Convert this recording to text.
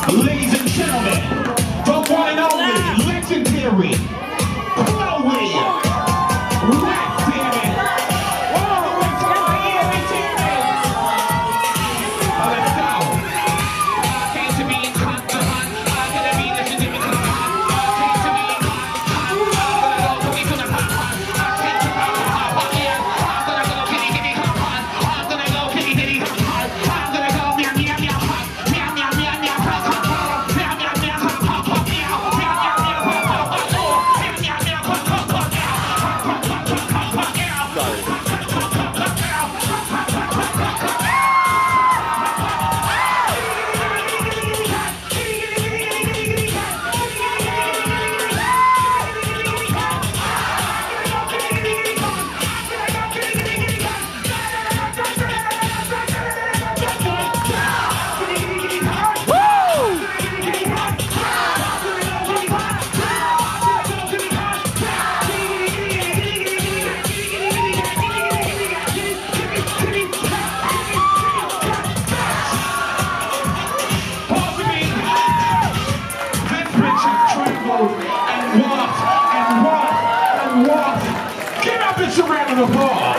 Ladies and gentlemen, the one and only legendary Chloe. Whack, damn it. All the way from Miami, damn it. Let's go. I came to be hot to hot. I gotta be legendary to hot. I came to be hot. I'm gonna go cookie to the hot hot. I came to hot hot hot, yeah. I'm gonna go kitty kitty hot hot. I'm gonna go kitty kitty hot hot. I'm gonna go meow meow meow hot. Meow meow meow meow hot hot hot. Meow meow meow hot hot hot. Meow meow meow meow hot hot hot. Meow meow meow hot hot hot. Hot hot hot hot hot. Sorry. And walk. Give up a round of applause.